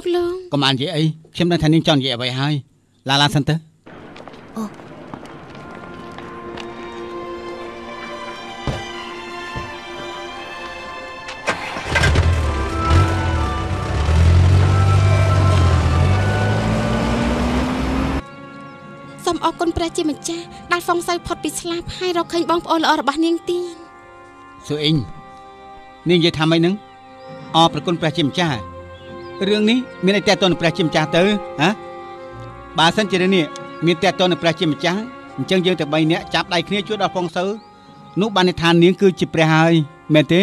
លោកកុំអាននិយាយអីខ្ញុំដឹងថានាងចង់និយាយអ្វីហើយឡាសិនទៅសូមអរគុណព្រះជាម្ចាស់ដែលហ្វុងសៅផុតពីស្លាប់ហើយរកឃើញបងប្អូនល្អរបស់នាងទៀតស៊ូអ៊ីងនាងនិយាយថាម៉េចហ្នឹងអរប្រគុណព្រះជាម្ចាស់រឿងនេះមានអីតេតទៅនឹងព្រះជាម្ចាស់ទៅហ៎បើសិនជារឿងនេះមានតេតទៅនឹងព្រះជាម្ចាស់អញ្ចឹងយើងតែ3នាក់ចាប់ដៃគ្នាជួយដល់ហ្វុងសៅនោះបានន័យថានាងគឺជាព្រះហើយមែនទេ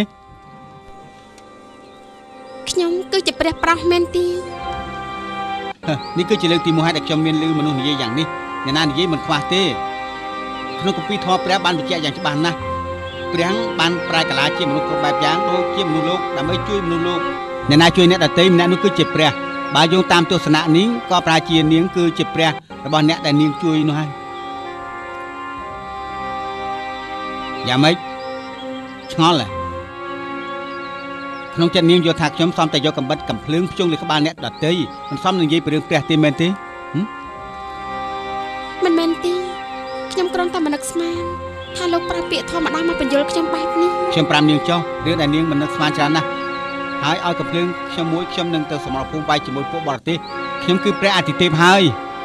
ខ្ញុំគឺជាព្រះប្រោះមែនទេនេះគឺជាលើកទី1ហើយដែលខ្ញុំមានឮមនុស្សនិយាយយ៉ាងនេះអ្នកណានិយាយមិនខ្វះទេក្នុងគម្ពីរធម៌ព្រះបានបញ្ជាក់យ៉ាងច្បាស់ណាស់ព្រះបានប្រែកាឡាជាមនុស្សគ្រប់បែបយ៉ាងដូចជាមនុស្សលោកដើម្បីជួយមនុស្សលោកអ្នកណាជួយអ្នកដទៃម្នាក់នោះគឺជាព្រះបើយោងតាមទស្សនៈនេះក៏ប្រែជានាងគឺជាព្រះរបស់អ្នកដែលនាងជួយនោះហើយយ៉ាងម៉េចឆ្ងល់ហ៎ក្នុងចិត្តនាងយល់ថាខ្ញុំសមតែយកកំបិតកំភ្លើងភ្ជង់លើក្បាលអ្នកដទៃមិនសមនឹងនិយាយពីរឿងព្រះទេមែនទេមិនមែនទេខ្ញុំគ្រាន់តែមិននឹកស្មានថាលោកប្រើពាក្យធម្មតាមកបញ្យល់ខ្ញុំបែបនេះខ្ញុំប្រាប់នាងចុះរឿងដែលនាងមិននឹកស្មានច្រើនណាស់ហើយឲ្យកំភ្លើងខ្ញុំនឹងទៅសមរភូមិបាយជាមួយពួកបរទេសខ្ញុំគឺព្រះអាទិទេពហើយ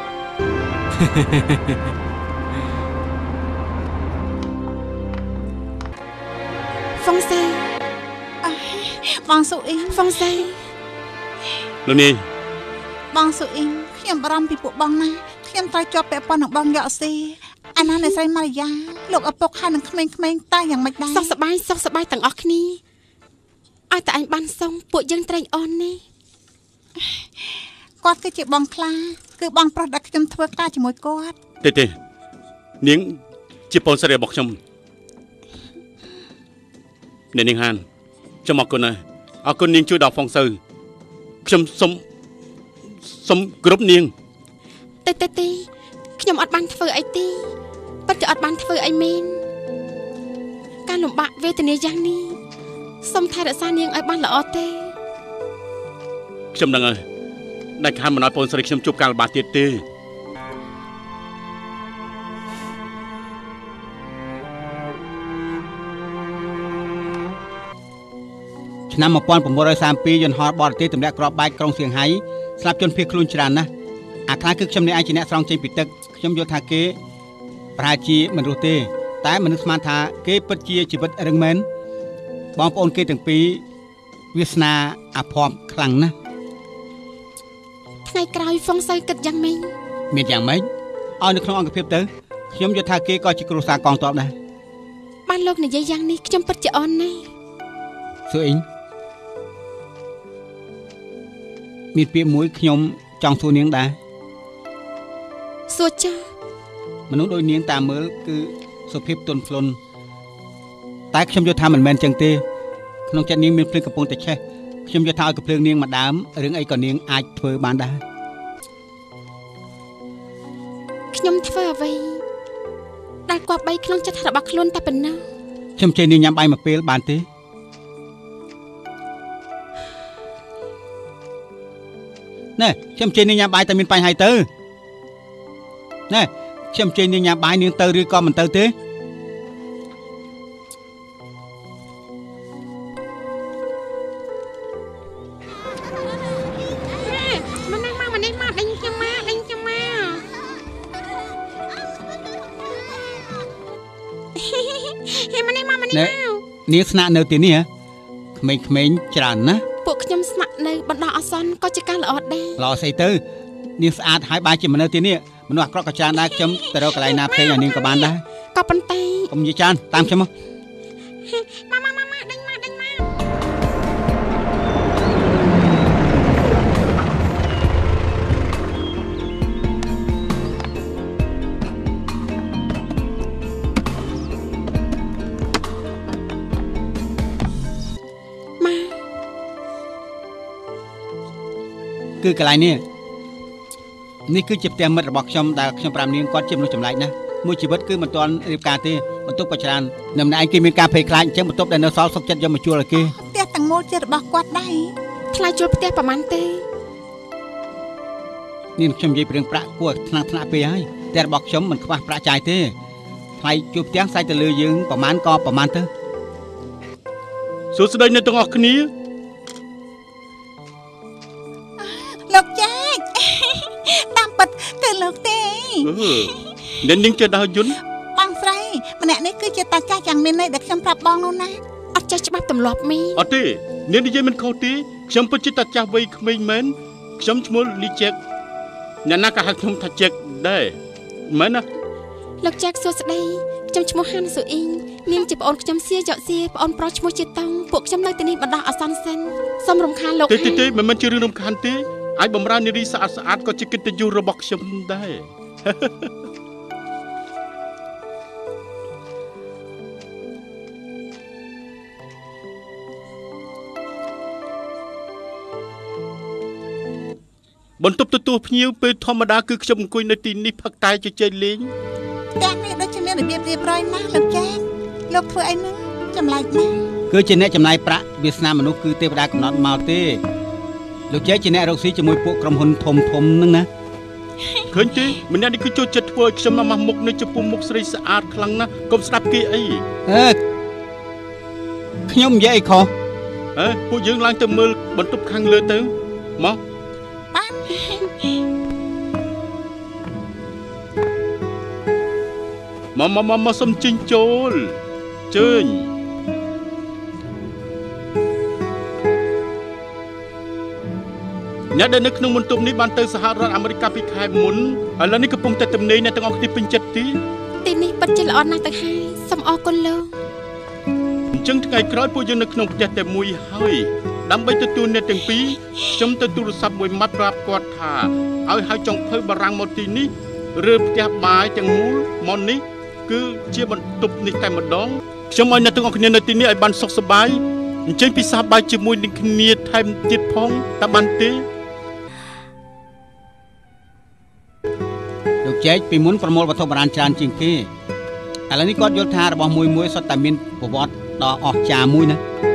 ហ្វុងសៅបងស៊ូអ៊ីងហ្វុងសៅលោកនាងបងស៊ូអ៊ីងខ្ញុំបារម្ភពីពួកបងណាខ្ញុំត្រូវជាប់ពាក់ព័ន្ធនឹងបងយកស៊ីអាណាអ្នកស្រីម៉ារីយ៉ាលោកឪពុកហើយនឹងក្មេងៗតែយ៉ាងម៉េចដែរសុខសប្បាយទាំងអស់គ្នាឲ្យតែអញបានសុំពួកយើងត្រេកអរនេះគាត់គឺជាបងខ្លាគឺបងប្រុសដែលខ្ញុំធ្វើការជាមួយគាត់ទេនាងជាបងស្រីរបស់ខ្ញុំអ្នកនាងហានខ្ញុំអរគុណណាស់អរគុណនាងជួយដល់ហ្វុងសៅខ្ញុំសុំគ្រប់នាងទេខ្ញុំអត់បានធ្វើអីទេពិតជាអត់បានធ្វើអីមែនការលំបាកវេទនាយ៉ាងនេះសូមថែរក្សានាងឲ្យបានល្អទេខ្ញុំដឹងហើយដាច់ខាតមិនឲ្យបងស្រីខ្ញុំជួបការលំបាកទៀតទេឆ្នាំ1932យន្តហោះបរទេសទម្លាក់គ្រាប់បែកក្រុងសៀងហៃស្លាប់ជនភៀសខ្លួនច្រើនណាស់អាខ្លះគឺខ្ញុំនេះឯងជាអ្នកស្រង់ចេញពីទឹកខ្ញុំយល់ថាគេប្រហែលជាមិនរស់ទេតែមនុស្សស្មានថាគេពិតជាជីវិតរឹងមែនបងប្អូនគេទាំងពីរវាសនាអាភ័ព្វខ្លាំងណាស់ថ្ងៃក្រោយហ្វុងសៅគិតយ៉ាងម៉េចមានយ៉ាងម៉េចឲ្យនៅក្នុងអង្គភាពទៅខ្ញុំយល់ថាគេក៏ជាគ្រួសារកងទ័ពដែរបានលោកនិយាយយ៉ាងនេះខ្ញុំពិតជាអន់ណាស់ស៊ូអ៊ីងមានពាក្យមួយខ្ញុំចង់សួរនាងដែរសួរចាមនុស្សដូចនាងតាមមើលគឺសុភាពទន់ភ្លន់តែខ្ញុំយល់ថាមិនមែនចឹងទេក្នុងចិត្តនាងមានភ្លើងកំពុងតែឆេះខ្ញុំយល់ថាឲ្យកំភ្លើងនាងម្ដងរឿងអីក៏នាងអាចធ្វើបានដែរខ្ញុំធ្វើអ្វីដែលគប្បីក្នុងចិត្តរបស់ខ្លួនតែប៉ុណ្ណោះខ្ញុំជិះនាងញ៉ាំបាយមួយពេលបានទេណែខ្ញុំជិះនាងញ៉ាំបាយតែមានបញ្ហាទៅណែខ្ញុំជិះនាងញ៉ាំបាយនាងទៅឬក៏មិនទៅទេនាងស្នាក់នៅទីនេះក្មេងៗច្រើនណាស់ពួកខ្ញុំស្នាក់នៅបណ្ដោះអាសន្នក៏ជាការល្អដែរល្អស្អីទៅនាងស្អាតហើយបាយជាមនុស្សទីនេះមនុស្សអាក្រក់ក៏ច្រើនដែរខ្ញុំទៅរកកន្លែងណាផ្សេងឲ្យនាងក៏បានដែរក៏ប៉ុន្តែកុំនិយាយច្រើនតាមខ្ញុំមកគឺកន្លែងនេះគឺជាផ្ទះមិត្តរបស់ខ្ញុំដែលខ្ញុំប្រាប់នាងគាត់ជាមនុស្សចម្លែកណាស់មួយជីវិតគឺមិនទាន់រៀបការទេបន្ទប់ក៏ច្រើននៅម្នាក់ឯងគេមានការភ័យខ្លាចអញ្ចឹងបន្ទប់ដែលនៅសល់សុខចិត្តយកមកជួលឲ្យគេផ្ទះទាំងមូលជារបស់គាត់ដែរថ្លៃជួលផ្ទះប្រហែលទេនេះខ្ញុំនិយាយព្រឿងប្រាក់គួរថ្នាក់ពេកហើយតែរបស់ខ្ញុំមិនខ្វះប្រាក់ចាយទេថ្លៃជួបផ្ទះសាច់ទៅលើយើងប្រហែលក៏ប្រហែលទៅសួស្តីអ្នកទាំងអស់គ្នាលោកចាច់តាមពិតគឺលោកទេអ្នកនាងចេះដើរយន្តបងស្រីម្នាក់នេះគឺជាតាចាស់យ៉ាងមានន័យដែលខ្ញុំប្រាប់បងនោះណាអត់ចេះច្បាប់ទម្លាប់មីអត់ទេអ្នកនិយាយមិនខុសទេខ្ញុំពិតជាតាចាស់វ័យក្មេងមែនខ្ញុំឈ្មោះលីជែកអ្នកណាក៏ហៅខ្ញុំថាជែកដែរមែនណាលោកចែកសួស្តីខ្ញុំឈ្មោះហាន់ស៊ូអ៊ីងនាងជាប្អូនខ្ញុំសៀយកសៀប្អូនប្រុសឈ្មោះជាតង់ពួកខ្ញុំនៅទីនេះបណ្ដោះអាសន្នសិនសូមរំខានលោកទេមិនមែនជារឿងរំខានទេអាចបំរើនារីស្អាតក៏ជាកិត្តិយសរបស់ខ្ញុំដែរបន្ទប់ទទួលភ្ញៀវពេលធម្មតាគឺខ្ញុំអង្គុយនៅទីនេះផឹកតែជជែកលេងផ្ទះនេះដូចជាមានរបៀបរៀបរយណាស់លោកចា៎លោកធ្វើអីហ្នឹងចម្លែកណាស់គឺជាអ្នកចំណាយប្រាក់វាសនាមនុស្សគឺទេវតាកំណត់មកទេលោកចេះជាអ្នករកស៊ីជាមួយពួកក្រុមហ៊ុនធំហ្នឹងណាឃើញទេម្នាក់នេះគឺចូលចិត្តធ្វើឲ្យខ្ញុំមកមុខនៅចំពោះមុខស្រីស្អាតខ្លាំងណាស់កុំស្ដាប់គេអីខ្ញុំនិយាយអីខុសពួកយើងឡើងទៅមើលបន្ទប់ខាងលើទៅមកបានមកសុំជិញចូលជើញអ្នកដែលនៅក្នុងបន្ទប់នេះបានទៅសហរដ្ឋអាមេរិកពីខែមុនឥឡូវនេះកំពុងតែទំនេរអ្នកទាំងអស់គ្នាពេញចិត្តទីនេះពិតជាល្អណាស់ទៅហើយសូមអរគុណលោកអញ្ចឹងថ្ងៃក្រោយពួកយើងនៅក្នុងផ្ទះតែមួយហើយដើម្បីទទួលអ្នកទាំងពីរខ្ញុំទៅទូរស័ព្ទមួយម៉ាត់ប្រាប់គាត់ថាឲ្យហៅចុងភៅបារាំងមកទីនេះឬផ្ទះបាយទាំងមូលមកនេះគឺជាបន្ទប់នេះតែម្ដងខ្ញុំឲ្យអ្នកទាំងអស់គ្នានៅទីនេះឲ្យបានសុខសប្បាយអញ្ចឹងពិសាបាយជាមួយនឹងគ្នាថែមទៀតផងតើបានទេលោកចែកពីមុនប្រមូលវត្ថុបុរាណច្រើនជាងគេឥឡូវនេះគាត់យល់ថារបស់មួយសុទ្ធតែមានប្រវត្តិដ៏អស្ចារ្យមួយណា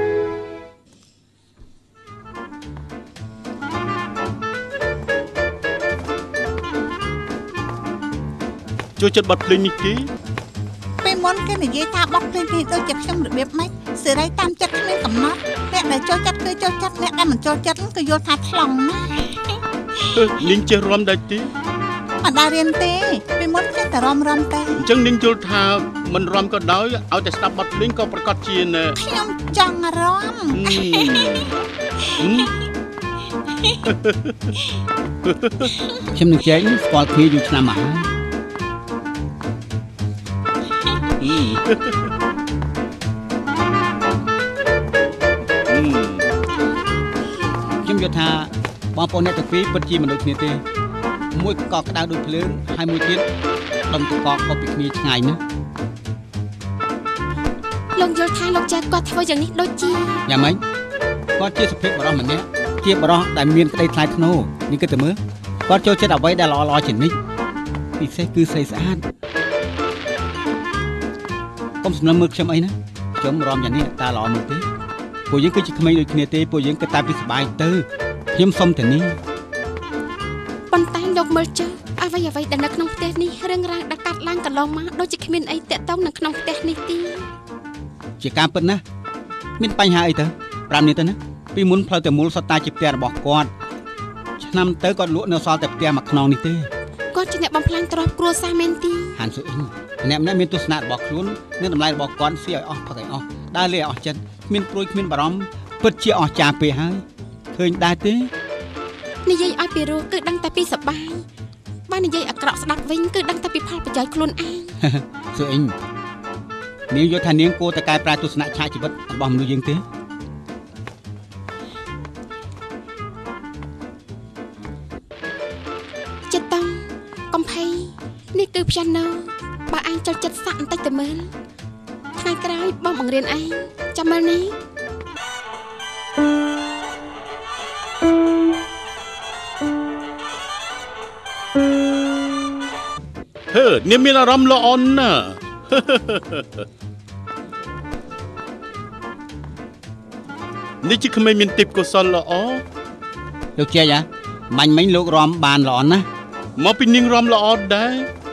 ចូលចិត្តបទភ្លេងនេះទេពេលមុនគេនិយាយថាបទភ្លេងនេះដូចជាខ្ញុំរបៀបម៉េចសេរីតាមចិត្តគ្មានកំណត់អ្នកដែលចូលចិត្តគឺចូលចិត្តអ្នកដែលមិនចូលចិត្តគឺយល់ថាថ្លង់ណានាងចេះរាំដែរទេមិនដារៀនទេពេលមុនចេះតែរាំទេអញ្ចឹងនាងយល់ថាមិនរាំក៏ដោយឲ្យតែស្ដាប់បទភ្លេងក៏ប្រកាសជាខ្ញុំចង់រាំខ្ញុំនឹងចែកស្គាល់គ្នាយូរឆ្នាំមកហើយខ្ញុំយល់ថាបងប្អូនអ្នកទាំងពីរពិតជាមនុស្សគ្នាទេមួយក៏ក្តៅដូចភ្លើងហើយមួយទៀតដុំទឹកកកខុសពីគ្នាឆ្ងាយណាស់លោកយល់ថាលោកចែកគាត់ធ្វើយ៉ាងនេះដូចជាយ៉ាងម៉េចគាត់ជាសុភាពបរិសម្នាក់ជាបរិសដែលមានក្តីថ្លៃថ្នូរនេះគិតទៅមើលគាត់ចូលចិត្តអ្វីដែលល្អជានិច្ចពិសេសគឺស្រីស្អាតកុំសំណើមើលខ្ញុំអីណាខ្ញុំរំយ៉ាងនេះតើល្អមើលទេពួកយើងគឺជាក្មេងដូចគ្នាទេពួកយើងគិតតែពីសុបាយទៅខ្ញុំសុំតែនេះប៉ុន្តែលោកមើលចុះអ្វីដែលនៅក្នុងផ្ទះនេះរឿងរ៉ាវដែលកាត់ឡើងកន្លងមកដូចជាគ្មានអីតាក់ទងនៅក្នុងផ្ទះនេះទេជាការពិតណាមានបញ្ហាអីទៅ5នាទីទៅណាពីមុនផ្លូវតែមូលសត្វតាជាផ្ទះរបស់គាត់ឆ្នាំទៅគាត់លក់នៅសល់តែផ្ទះមួយខ្នងនេះទេគាត់ជាអ្នកបំផ្លាញទ្រព្យគ្រួសារមែនទេហានស៊ូអ៊ីងអ្នកម្នាក់មានទស្សនៈរបស់ខ្លួននិងតម្លៃរបស់គាត់ស៊ីឲ្យអស់ផឹកឲ្យអស់ដើរលេឲ្យអស់ចិត្តគ្មានព្រួយគ្មានបារម្ភពិតជាអស្ចារ្យពេកហើយឃើញដែរទេនិយាយឲ្យពីរោះគឺដឹងតែពីសបាយបើនិយាយអាក្រក់ស្ដាប់វិញគឺដឹងតែពីផលប្រយោជន៍ខ្លួនឯងស៊ូអ៊ីងនាងយល់ថានាងគួរតែកែប្រែទស្សនៈឆាកជីវិតរបស់មនុស្សយើងទេចិត្តតង់កំភៃនេះគឺព្យ៉ាណូបើអញចូលចិត្តសាក់បន្តិចទៅមើលថ្ងៃក្រោយបងបង្រៀនឯងចាំមើលនេះនាងមានអារម្មណ៍ល្អណាស់នេះជាក្មេងមានទេពកោសល្យល្អលោកជាយ៉ាមាញ់មិញលោករំបានល្អណាស់មកពីនាងរំល្អដែរ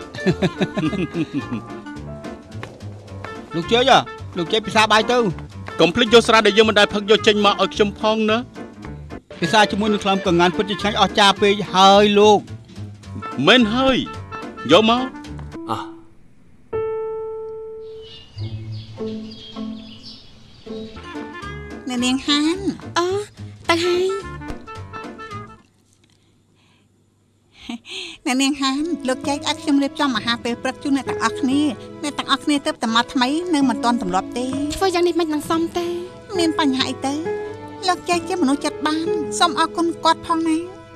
លោកជ័យលោកជ័យពិសាបាយទៅកុំភ្លេចយកស្រាដែលយើងមិនដែលផឹកយកចេញមកឲ្យខ្ញុំផងណាពិសាជាមួយនឹងក្លំកងានពិតជាឆ្ងាញ់អស្ចារ្យពេកហើយលោកមិនហើយយកមកអ្នកនាងហានអូទៅហើយអ្នកនាងហានលោកចែកឲ្យខ្ញុំរៀបចំអាហារពេលព្រឹកជូនអ្នកទាំងអស់គ្នាអ្នកទាំងអស់គ្នាទៅតែមកថ្មីនៅមិនទាន់ទម្លាប់ទេធ្វើយ៉ាងនេះមិននឹងសមទេមានបញ្ហាអីទៅលោកចែកជាមនុស្សចិត្តបានសូមអរគុណគាត់ផងណា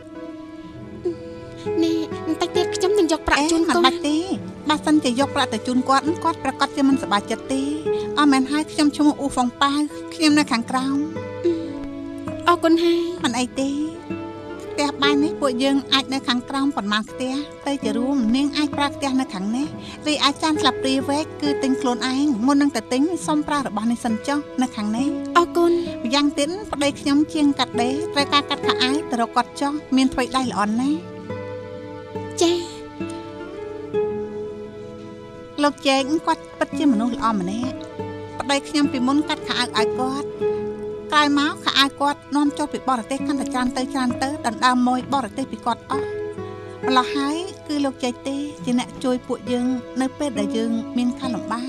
នេះបន្តិចទៀតខ្ញុំនឹងយកប្រាក់ជូនមិនកូនបាច់ទេបើសិនជាយកប្រាក់ទៅជូនគាត់គាត់ប្រកាសជាមិនសប្បាយចិត្តទេអត់មែនហើយខ្ញុំឈ្មោះអ៊ូហ្វុងប៉ាវខ្ញុំនៅខាងក្រោមអរគុណហើយមិនអីទេផ្ទះបាយនេះពួកយើងអាចនៅខាងក្រោមប៉ុន្មានផ្ទះទៅជារួមនាងអាចប្រើផ្ទះនៅខាងនេះរីអាចចានស្លាបព្រាវែកគឺទិញខ្លួនឯងមុននឹងទៅទិញសុំប្រើរបស់នេះសិនចុះនៅខាងនេះអរគុណម្យ៉ាងទៀតប្តីខ្ញុំជាងកាត់ដេរត្រូវការកាត់ខោអាវទៅរកគាត់ចុះមានថ្មីដៃល្អណាស់ចាលោកចែកគាត់ពិតជាមនុស្សល្អម្នាក់ប្តីខ្ញុំពីមុនកាត់ខោអាវឲ្យគាត់ក្រោយមកខោអាវគាត់នាំចូលពីបរទេសកាន់តែច្រើនទៅដណ្ដើមមួយបរទេសពីគាត់អស់ម្ល៉េះហើយគឺលោកចែកទេជាអ្នកជួយពួកយើងនៅពេលដែលយើងមានការលំបាក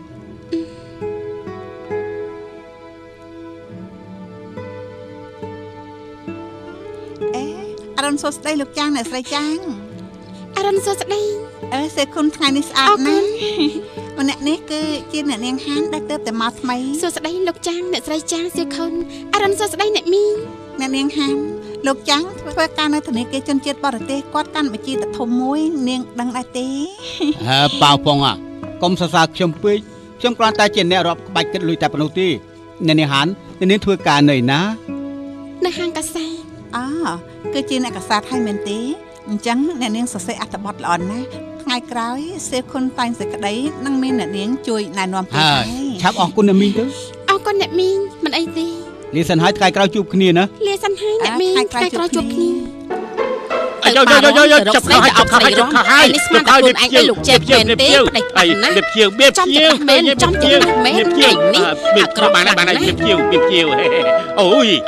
អរុនសួស្ដីលោកចាងអ្នកស្រីចាងអរុនសួស្ដីសេគុណថ្ងៃនេះស្អាតណាស់ម្នាក់នេះគឺជាអ្នកនាងហានដែលទៅតែមកថ្មីសួស្ដីលោកចាងអ្នកស្រីចាងសៀខុនអរុនសួស្ដីអ្នកមីងអ្នកនាងហានលោកចាងធ្វើការនៅធនាគារជនជាតិបរទេសគាត់កាន់បញ្ជីទៅធំមួយនាងដឹងដែរទេប៉ាវប៉ុងកុំសរសើរខ្ញុំពេកខ្ញុំគ្រាន់តែជាអ្នករាប់ក្បាច់គិតលុយតែប៉ុណ្ណោះទេអ្នកនាងហានអ្នកនាងធ្វើការនៅណានៅហាងកាសាគឺជាអ្នកកសាតហើយមែនទេអញ្ចឹងអ្នកនាងសរសេរអត្ថបទល្អណាស់ថ្ងៃក្រោយសេគុណតែងសេចក្តីនឹងមានអ្នកនាងជួយណែនាំពីហើយឆាប់អរគុណអ្នកមីងទៅអរគុណអ្នកមីងមិនអីទេលាសិនហើយថ្ងៃក្រោយជួបគ្នាណាលាសិនហើយអ្នកមីងថ្ងៃក្រោយជួបគ្នាយកចាប់ខោហើយនេះស្មានតែខ្លួនឯងឲ្យលោកចែកមែនទេប្តីអីនេះភៀវវាភៀវមែនចំចិត្តណាស់មែនឯងនេះអាក្រក់បានឲ្យភៀវអូយ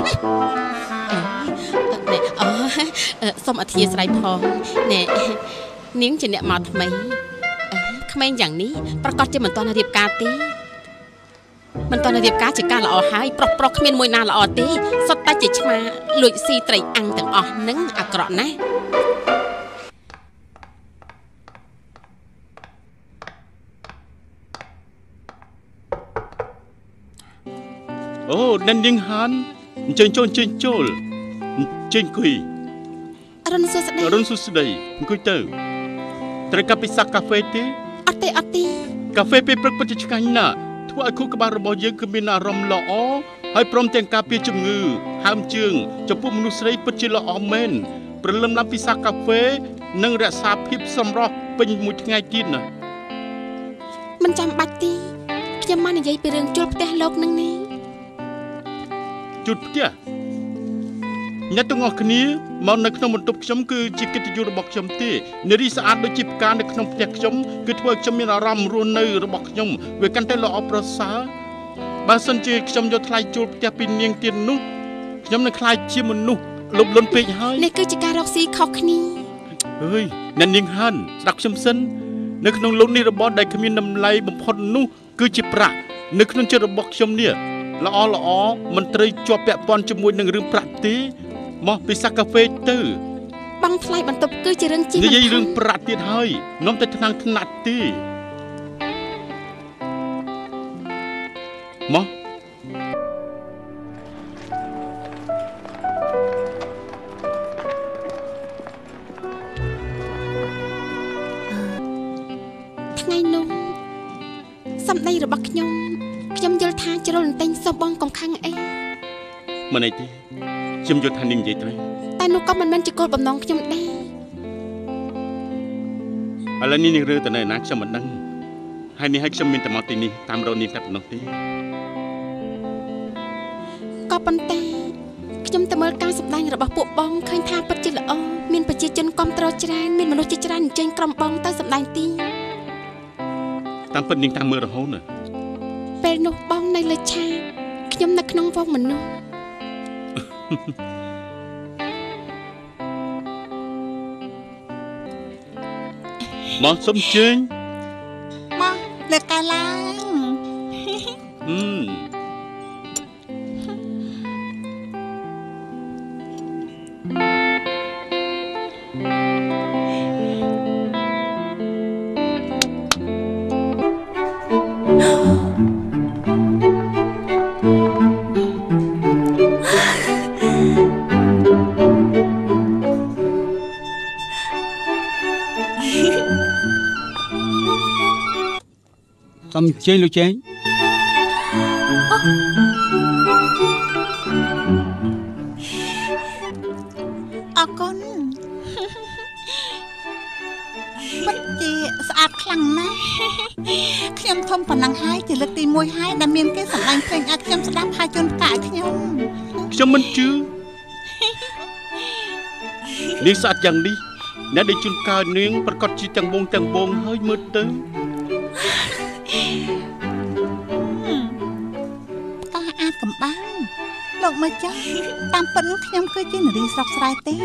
សូមអធិស្ឋានផងណែនាងជាអ្នកមកថ្មីក្មេងយ៉ាងនេះប្រកាសជាមិនទាន់រៀបការទេមិនទាន់រៀបការជាការល្អហើយប្រុសគ្មានមួយណាល្អទេសុទ្ធតែជាឆ្មាលួចស៊ីត្រីអាំងទាំងអស់នឹងអាក្រក់ណាស់អូដេញនាងហានអញ្ជើញចូលអង្គុយអរុនសួស្ដីអង្គុយទៅត្រូវកាពិសាកាហ្វេទេអត់ទេកាហ្វេពេលព្រឹកពិតជាឆ្ងាញ់ណាស់ធ្វើឲ្យខួរក្បាលរបស់យើងគឺមានអារម្មណ៍ល្អហើយព្រមទាំងការពារជំងឺហើមជើងចំពោះមនុស្សស្រីពិតជាល្អមែនព្រលឹមឡើងពិសាកាហ្វេនិងរក្សាភាពសម្រស់ពេញមួយថ្ងៃទៀតណាមិនចាំបាច់ទេខ្ញុំមកនិយាយពីរឿងជួលផ្ទះលោកនឹងនេះជួលផ្ទះអ្នកទាំងអស់គ្នាមកនៅក្នុងបន្ទប់ខ្ញុំគឺជាកិត្តិយសរបស់ខ្ញុំទេនារីស្អាតដូចជាផ្កានៅក្នុងផ្ទះខ្ញុំគឺធ្វើឲ្យខ្ញុំមានអារម្មណ៍រស់នៅរបស់ខ្ញុំវាកាន់តែល្អប្រសើរបើសិនជាខ្ញុំយកថ្លៃជួលផ្ទះពីនាងទៀតនោះខ្ញុំនឹងខ្លាចជាមនុស្សលោភលន់ពេកហើយនេះគឺជាការរកស៊ីខុសគ្នាអើយអ្នកនាងហានស្ដាប់ខ្ញុំសិននៅក្នុងលោកនេះរបស់ដែលគ្មានតម្លៃបំផុតនោះគឺជាប្រាក់នៅក្នុងចិត្តរបស់ខ្ញុំនេះល្អមិនត្រូវជាប់ពាក់ព័ន្ធជាមួយនឹងរឿងប្រាក់ទេមកពិសាកាហ្វេទៅបងថ្លៃបន្ទប់គឺជារឿងជីវិតនិយាយរឿងប្រាក់ទៀតហើយនាំតែថ្នាក់ទេមកថ្ងៃនោះសម្ដីរបស់ខ្ញុំយល់ថាជ្រុលបន្ទិញសុំបងកំខឹងអីមិនអីទេខ្ញុំយល់ថានាងនិយាយត្រូវតែនោះក៏មិនមែនជាគោលបំណងខ្ញុំដែរឥឡូវនេះនាងរើទៅនៅណាខ្ញុំមិនដឹងហើយនេះឲ្យខ្ញុំមានតែមកទីនេះតាមរកនាងតែប៉ុណ្ណោះទេក៏ប៉ុន្តែខ្ញុំទៅមើលការសម្ដែងរបស់ពួកបងឃើញថាពិតជាល្អមានប្រជាជនគាំទ្រច្រើនមានមនុស្សជាច្រើនអញ្ជើញក្រុមបងទៅសម្ដែងទីតាមពិតនាងតាមមើលរហូតណាពេលនោះបងនៅលើឆាកខ្ញុំនៅក្នុងវងមនុស្សមកសុំជើញមកលើកកាឡាសូមអញ្ជើញលោកចេងអរគុណពិតជាស្អាតខ្លាំងណាស់ខ្ញុំធំប៉ុណ្ណឹងហើយជាលើកទី1ហើយដែលមានគេសម្ដែងភ្លេងឲ្យខ្ញុំស្ដាប់ហើយជូនផ្កាឲ្យខ្ញុំមិនជឿនាងស្អាតយ៉ាងនេះអ្នកដែលជូនកើនាងប្រកាសជាទាំងបងហើយមើលទៅក៏អាចកំបាំងលោកមើលចាស់តាមពិតខ្ញុំគឺជានារីស្រុកស្រែទេ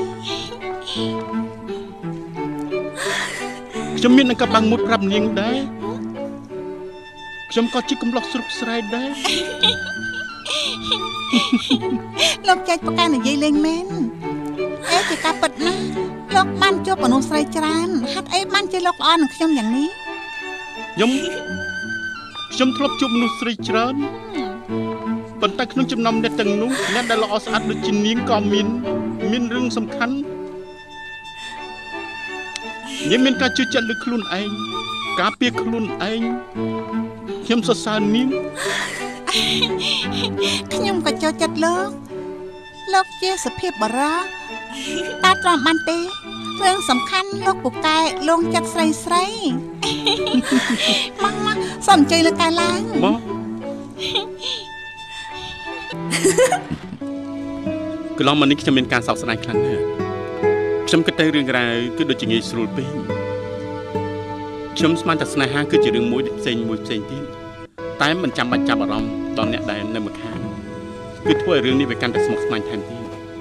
ខ្ញុំមាននឹងកំបាំងមួយប្រាប់នាងដែរខ្ញុំក៏ជាកំឡុកស្រុកស្រែដែរលោកចែកប្រកាសនិយាយលេងមែនជាការពិតណាស់លោកបានជួបមនុស្សស្រីច្រើនហាត់អីបានជាលោកល្អនឹងខ្ញុំយ៉ាងនេះខ្ញុំធ្លាប់ជួបមនុស្សស្រីច្រើនប៉ុន្តែក្នុងចំណោមអ្នកទាំងនោះអ្នកដែលល្អស្អាតដូចជានាងក៏មានរឿងសំខាន់នាងមានការជឿជាក់លើខ្លួនឯងការពារខ្លួនឯងខ្ញុំសរសើរនាងខ្ញុំក៏ចូលចិត្តលោកជាសុភាពបរិសុទ្ធតែទ្រាំបានទេរឿងសំខាន់លោកពូកែលងចិត្តស្រីមកសូមអញ្ជើញលើកែឡើងមកកន្លងមកនេះខ្ញុំមានការសោកស្ដាយខ្លាំងណាស់ខ្ញុំគិតទៅរឿងរ៉ាវគឺដូចជាងាយស្រួលពេកខ្ញុំស្មានតែស្នេហាគឺជារឿងមួយផ្សេងទៀតតែមិនចាំបាច់ចាប់អារម្មណ៍ដល់អ្នកដែលនៅម្ខាងគឺធ្វើឲ្យរឿងនេះវាកាន់តែស្មុគស្មាញថែមទៀត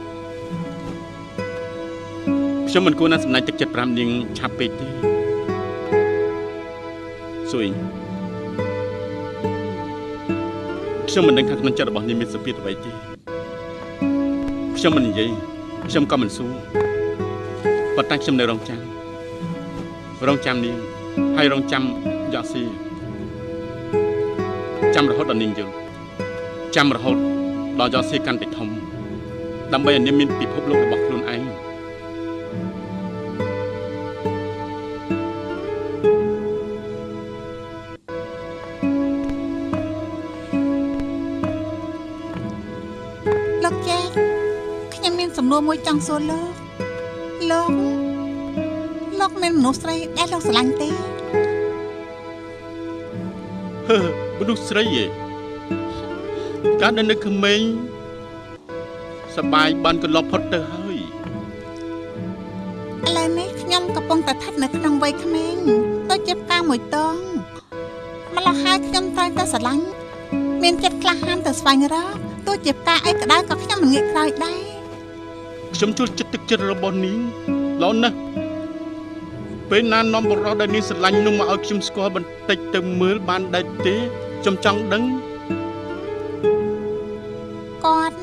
ខ្ញុំមិនគួរណាសម្ដែងទឹកចិត្ត5នាងឆាប់ពេកទេសួយខ្ញុំមិនដឹងថាក្នុងចិត្តរបស់នាងមានសភាពអ្វីទេខ្ញុំមិននិយាយខ្ញុំក៏មិនសួរប៉ុន្តែខ្ញុំនៅរងចាំនាងហើយរងចាំយ៉ាស៊ីចាំរហូតដល់នាងយល់ចាំរហូតដល់យ៉ាស៊ីកាន់តែធំដើម្បីឲ្យនាងមានពិភពលោករបស់ខ្លួនឯងសំណួរមួយចង់សួរលោកមានមនុស្សស្រីដែលលោកស្រឡាញ់ទេមនុស្សស្រីឯងកាលនៅក្មេងសប្បាយកន្លប់ផុតទៅហើយឥឡូវនេះខ្ញុំកំពុងតែស្ថិតនៅក្នុងវ័យក្មេងដូចជាផ្កាមួយតងម្ល៉េះហើយខ្ញុំត្រូវតែស្រឡាញ់មានចិត្តក្លាហានទៅស្វែងរកទោះជាផ្កាអីក៏ដោយក៏ខ្ញុំមិនងាកក្រោយដែរខ្ញុំជួលចិត្តទឹកចិត្តរបស់នាងល្អណាស់ពេលណានាំបរិសុទ្ធដែលនាងស្រឡាញ់នោះមកឲ្យខ្ញុំស្គាល់បន្តិចទៅមើលបានដែរទេខ្ញុំចង់ដឹងគាត់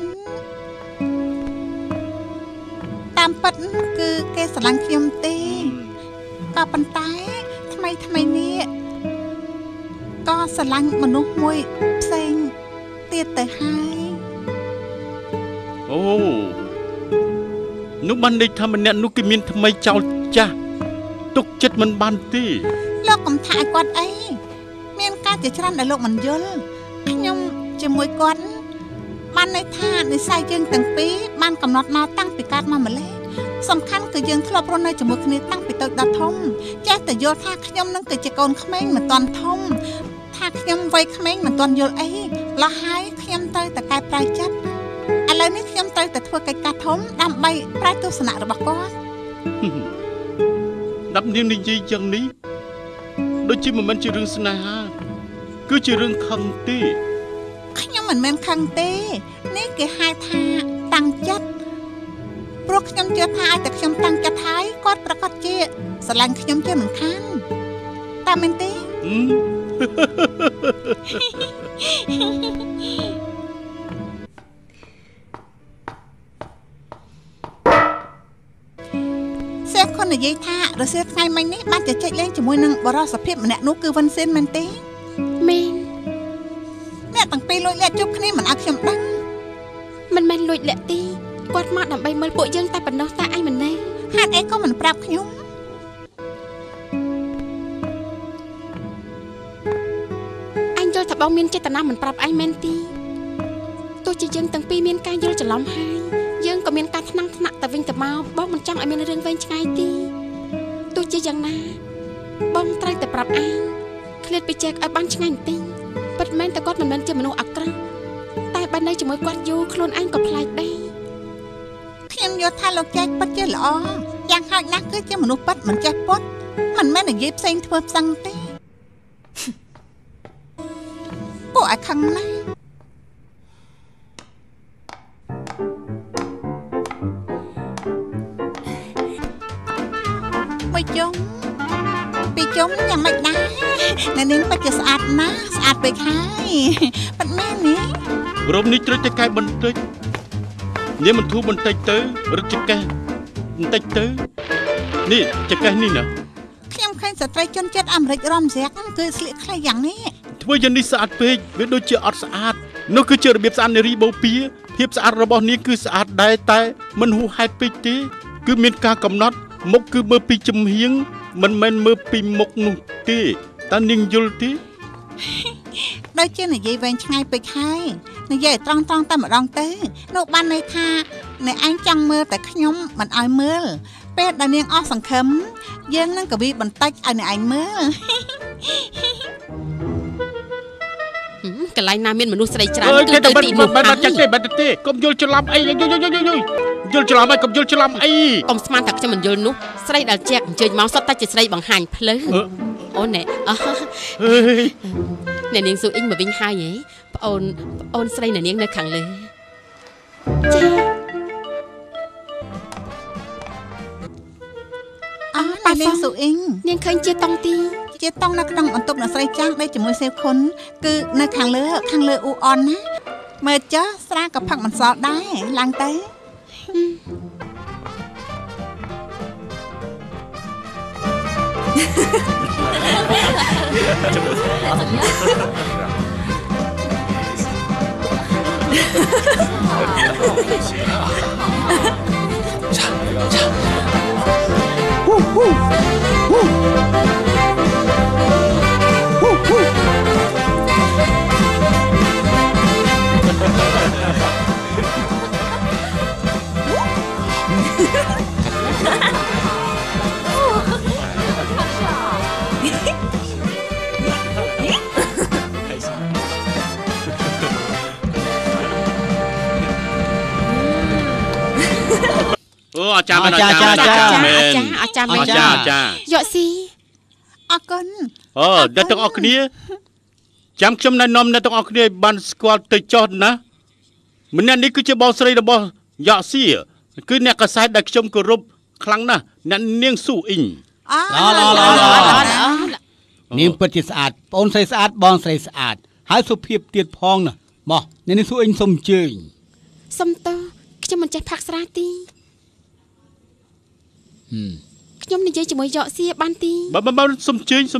តាមពិតគឺគេស្រឡាញ់ខ្ញុំទេក៏ប៉ុន្តែថ្មីនេះក៏ស្រឡាញ់មនុស្សមួយផ្សេងទៀតទៅហើយអូនោះបានន័យថាម្នាក់នោះគេមានថ្មីចោលចាស់ទុកចិត្តមិនបានទេលោកកំថាឲ្យគាត់អីមានការជាច្រើនដែលលោកមិនយល់ខ្ញុំជាមួយគាត់បានន័យថានិស្ស័យយើងទាំងពីរបានកំណត់មកតាំងពីកើតមកម្លេះសំខាន់គឺយើងធ្លាប់រស់នៅជាមួយគ្នាតាំងពីតូចដល់ធំចេះតែយល់ថាខ្ញុំនឹងគឺជាកូនក្មេងមិនទាន់ធំថាខ្ញុំវ័យក្មេងមិនទាន់យល់អីឡោះហើយខ្ញុំត្រូវតែកែប្រែចិត្តឥឡូវនេះខ្ញុំត្រូវតែធ្វើកិច្ចការធំដើម្បីប្រែទស្សនៈរបស់គាត់ដាប់នាងនិយាយយ៉ាងនេះដូចជាមិនមែនជារឿងស្នេហាគឺជារឿងខឹងទេខ្ញុំមិនមែនខឹងទេនេះគេហៅថាតាំងចិត្តព្រោះខ្ញុំជឿថាឲ្យតែខ្ញុំតាំងចិត្តហើយគាត់ប្រកាសជាស្រឡាញ់ខ្ញុំជាមិនខានតែមែនទេសេះคนនិយាយថារសៀលថ្ងៃមិញនេះបានជជែកលេងជាមួយនឹងបរិសុភាពម្នាក់នោះគឺវិនស៊ិនមែនទេមែនអ្នកទាំងពីរលួចលាក់ជួបគ្នាមិនឲ្យខ្ញុំដឹងមិនមែនលួចលាក់ទេគាត់មកដើម្បីមើលពួកយើងតែប៉ុណ្ណោះតែឯងមិនណែហេតុអីក៏មិនប្រាប់ខ្ញុំអញយល់ថាបងមានចេតនាមិនប្រាប់ឯងមែនទេទោះជាយើងទាំងពីរមានការយល់ច្រឡំហើយយើងក៏មានការថ្នាំងថ្នាក់ទៅវិញទៅមកបងមិនចង់ឲ្យមានរឿងវែងឆ្ងាយទេទោះជាយ៉ាងណាបងត្រូវតែប្រាប់ឯងឃ្លាតពីចែកឲ្យបានឆ្ងាញ់តិចពិតមែនតែគាត់មិនមែនជាមនុស្សអាក្រក់តែបើនៅជាមួយគាត់យូរខ្លួនឯងក៏ប្លែកដែរខ្ញុំយល់ថាលោកចែកពិតជាល្អយ៉ាងហោចណាស់គឺជាមនុស្សពិតមិនចេះពុតមិនមែននិយាយផ្សេងធ្វើផ្សឹងទេពួកឲ្យខឹងណាស់មួយជុំពីជុំយ៉ាងម៉េចដែរអ្នកនាងពិតជាស្អាតណាស់ស្អាតពេកហើយប៉ិតមែននេះរំនេះត្រូវតែកែបន្តិចនេះមិនធូរបន្តិចទៅរឹកចកេះបន្តិចទៅនេះចកេះនេះណាខ្ញុំឃើញស្ត្រីជនជាតិអាមេរិករំស្រាក់គឺស្លៀកខ្លីយ៉ាងនេះធ្វើយ៉ាងនេះស្អាតពេកវាដូចជាអត់ស្អាតនោះគឺជារបៀបស្អាតនារីបូព៌ាភាពស្អាតរបស់នាងគឺស្អាតដែរតែមិនហួសហេតុពេកទេគឺមានការកំណត់មុខគឺមើលពីចំហៀងមិនមែនមើលពីមុខនោះទេតើនាងយល់ទេដូចជានិយាយវែងឆ្ងាយពេកហើយនិយាយត្រង់តែម្ដងទៅនោះបានន័យថាអ្នកឯងចង់មើលតែខ្ញុំមិនឲ្យមើលពេលដែលនាងអស់សង្ឃឹមយើងនឹងកវីបន្តិចឲ្យអ្នកឯងមើលកន្លែងណាមានមនុស្សស្រីច្រើនគឺទៅទីនោះហើយចាស់ទេបាត់ទេកុំយល់ច្រឡំអីយល់ច្រឡំហើយកុំយល់ច្រឡំអីកុំស្មានថាខ្ញុំមិនយល់នោះស្រីដែលជែកអញ្ជើញមកសុទ្ធតែជាស្រីបង្ហាញផ្លូវអូនណែអ្នកនាងស៊ូអ៊ីងមកវិញហើយហ៎ប្អូនស្រីអ្នកនាងនៅខាងលើចាប៉ានាងស៊ូអ៊ីងនាងឃើញជាតង់ទីជាតង់នៅក្នុងបន្ទប់អ្នកស្រីចាស់ដែលជាមួយសេវខុនគឺនៅខាងលើអ៊ូអនណាមើលចុះស្រាក៏ផឹកមិនសល់ដែរឡើងទៅអាចារ្យមែនអាចារ្យមែនយកស៊ីអរគុណអ្នកទាំងអស់គ្នាចាំខ្ញុំណែនាំអ្នកទាំងអស់គ្នាឲ្យបានស្គាល់ទៅចោះណាម្នាក់នេះគឺជាបងស្រីរបស់យកស៊ីគឺអ្នកកសែតដែលខ្ញុំគោរពខ្លាំងណាស់អ្នកនាងស៊ូអ៊ីងនាងពិតជាស្អាតបងស្រីស្អាតបងស្រីស្អាតហើយសុភាពទៀតផងណាមកអ្នកនាងស៊ូអ៊ីងសូមអញ្ជើញសុំតើខ្ញុំមិនចេះផាក់ស្រាទីខ្ញុំនិយាយជាមួយយកស៊ីបានទីបើសុំជើញ